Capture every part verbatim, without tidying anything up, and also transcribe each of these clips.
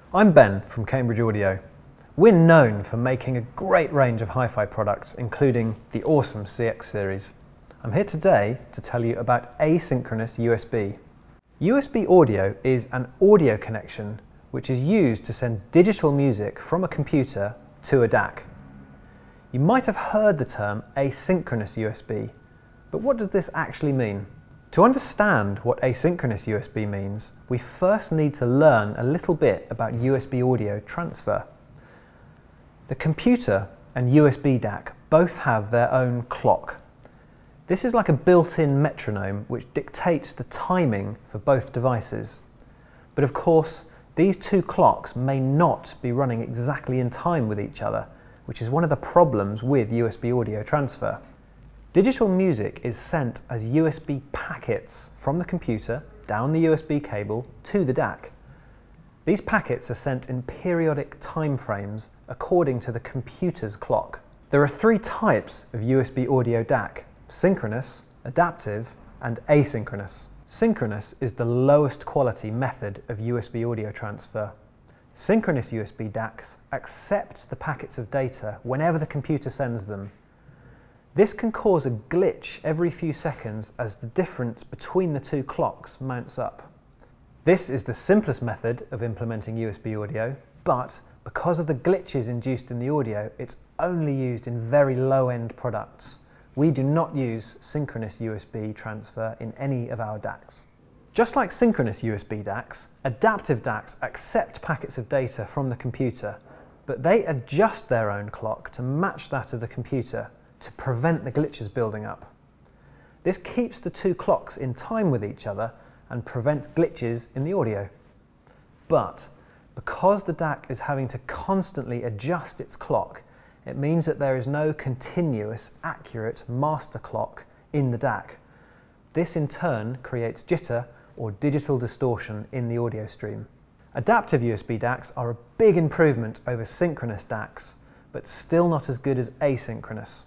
I'm Ben from Cambridge Audio. We're known for making a great range of hi-fi products, including the awesome C X series. I'm here today to tell you about asynchronous U S B. U S B audio is an audio connection which is used to send digital music from a computer to a D A C. You might have heard the term asynchronous U S B, but what does this actually mean? To understand what asynchronous U S B means, we first need to learn a little bit about U S B audio transfer. The computer and U S B D A C both have their own clock. This is like a built-in metronome which dictates the timing for both devices. But of course, these two clocks may not be running exactly in time with each other, which is one of the problems with U S B audio transfer. Digital music is sent as U S B packets from the computer down the U S B cable to the D A C. These packets are sent in periodic time frames according to the computer's clock. There are three types of U S B audio D A C: synchronous, adaptive, and asynchronous. Synchronous is the lowest quality method of U S B audio transfer. Synchronous U S B D A Cs accept the packets of data whenever the computer sends them. This can cause a glitch every few seconds as the difference between the two clocks mounts up. This is the simplest method of implementing U S B audio, but because of the glitches induced in the audio, it's only used in very low-end products. We do not use synchronous U S B transfer in any of our D A Cs. Just like synchronous U S B D A Cs, adaptive D A Cs accept packets of data from the computer, but they adjust their own clock to match that of the computer to prevent the glitches building up. This keeps the two clocks in time with each other and prevents glitches in the audio. But because the D A C is having to constantly adjust its clock, it means that there is no continuous, accurate master clock in the D A C. This in turn creates jitter or digital distortion in the audio stream. Adaptive U S B D A Cs are a big improvement over synchronous D A Cs, but still not as good as asynchronous.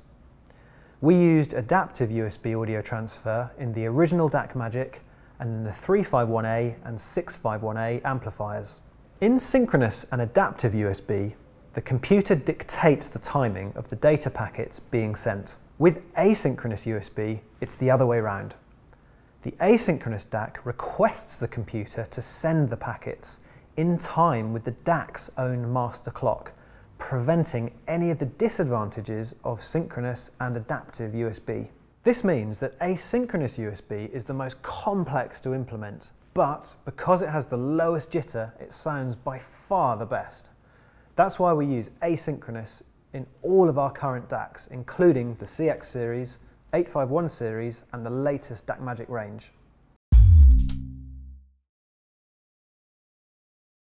We used adaptive U S B audio transfer in the original D A C Magic and in the three fifty-one A and six fifty-one A amplifiers. In synchronous and adaptive U S B, the computer dictates the timing of the data packets being sent. With asynchronous U S B, it's the other way around. The asynchronous D A C requests the computer to send the packets in time with the D A C's own master clock, preventing any of the disadvantages of synchronous and adaptive U S B. This means that asynchronous U S B is the most complex to implement, but because it has the lowest jitter, it sounds by far the best. That's why we use asynchronous in all of our current D A Cs, including the C X series, eight fifty-one series, and the latest D A C Magic range.